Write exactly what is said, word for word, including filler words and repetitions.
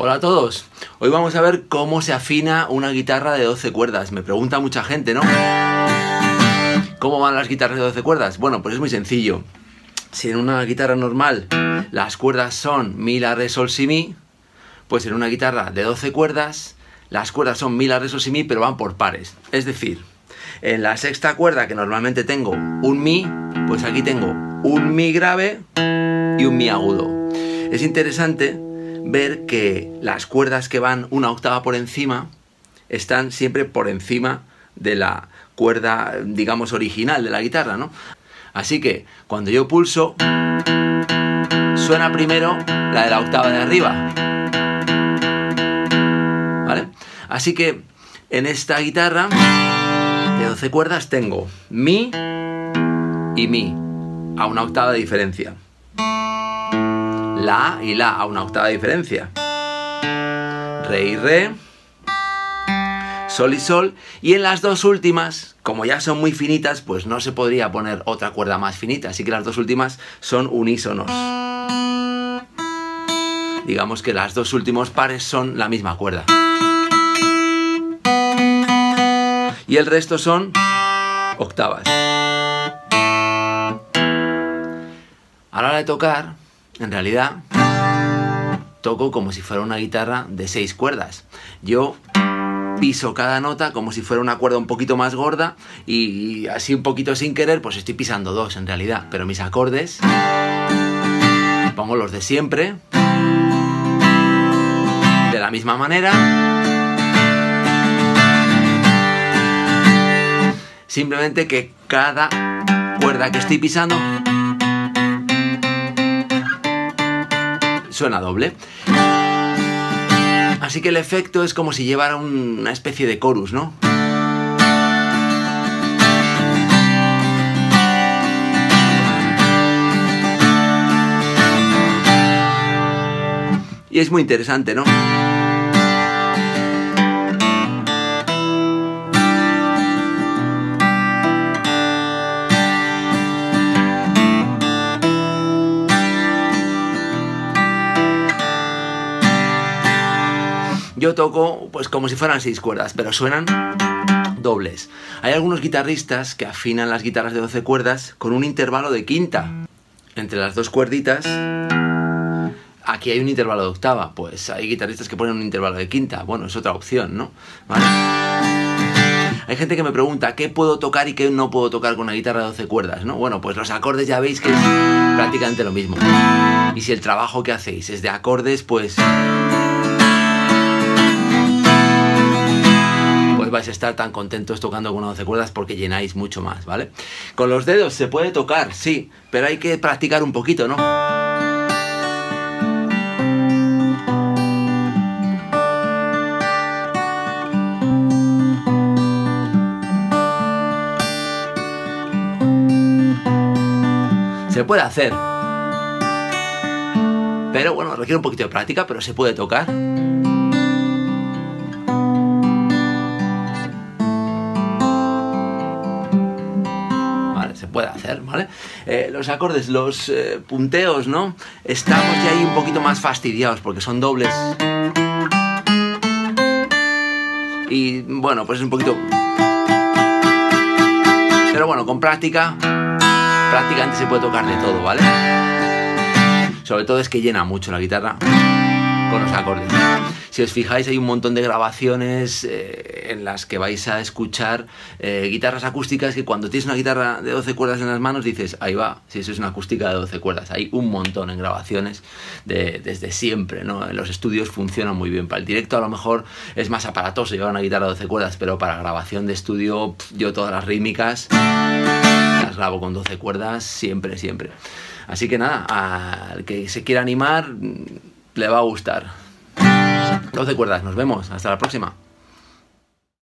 Hola a todos, hoy vamos a ver cómo se afina una guitarra de doce cuerdas. Me pregunta mucha gente, ¿no? ¿Cómo van las guitarras de doce cuerdas? Bueno, pues es muy sencillo. Si en una guitarra normal las cuerdas son mi, la, re, sol, si, mi, pues en una guitarra de doce cuerdas las cuerdas son mi, la, re, sol, si, mi, pero van por pares. Es decir, en la sexta cuerda, que normalmente tengo un mi, pues aquí tengo un mi grave y un mi agudo. Es interesante ver que las cuerdas que van una octava por encima están siempre por encima de la cuerda, digamos, original de la guitarra, ¿no? Así que cuando yo pulso, suena primero la de la octava de arriba, ¿vale? Así que en esta guitarra de doce cuerdas tengo mi y mi a una octava de diferencia, la y la a una octava de diferencia, re y re, sol y sol, y en las dos últimas, como ya son muy finitas, pues no se podría poner otra cuerda más finita, así que las dos últimas son unísonos. Digamos que las dos últimos pares son la misma cuerda. Y el resto son octavas. A la hora de tocar, en realidad, toco como si fuera una guitarra de seis cuerdas. Yo piso cada nota como si fuera una cuerda un poquito más gorda y así un poquito sin querer, pues estoy pisando dos en realidad. Pero mis acordes, pongo los de siempre, de la misma manera. Simplemente que cada cuerda que estoy pisando suena doble. Así que el efecto es como si llevara una especie de chorus, ¿no? Y es muy interesante, ¿no? Yo toco pues como si fueran seis cuerdas, pero suenan dobles. Hay algunos guitarristas que afinan las guitarras de doce cuerdas con un intervalo de quinta. Entre las dos cuerditas, aquí hay un intervalo de octava. Pues hay guitarristas que ponen un intervalo de quinta. Bueno, es otra opción, ¿no? ¿Vale? Hay gente que me pregunta qué puedo tocar y qué no puedo tocar con una guitarra de doce cuerdas, ¿no? Bueno, pues los acordes ya veis que es prácticamente lo mismo. Y si el trabajo que hacéis es de acordes, pues vais a estar tan contentos tocando con una doce cuerdas porque llenáis mucho más, ¿vale? Con los dedos se puede tocar, sí, pero hay que practicar un poquito, ¿no? Se puede hacer, pero bueno, requiere un poquito de práctica, pero se puede tocar. Se puede hacer, ¿vale? Eh, los acordes, los eh, punteos, ¿no? Estamos ya ahí un poquito más fastidiados porque son dobles. Y bueno, pues es un poquito... Pero bueno, con práctica, prácticamente se puede tocar de todo, ¿vale? Sobre todo es que llena mucho la guitarra con los acordes. Si os fijáis, hay un montón de grabaciones eh, en las que vais a escuchar eh, guitarras acústicas que cuando tienes una guitarra de doce cuerdas en las manos dices, ahí va, si eso es una acústica de doce cuerdas. Hay un montón en grabaciones de, desde siempre, ¿no? En los estudios funcionan muy bien. Para el directo a lo mejor es más aparatoso llevar una guitarra de doce cuerdas, pero para grabación de estudio, pff, yo todas las rítmicas las grabo con doce cuerdas siempre, siempre. Así que nada, al que se quiera animar le va a gustar. doce cuerdas, nos vemos, hasta la próxima.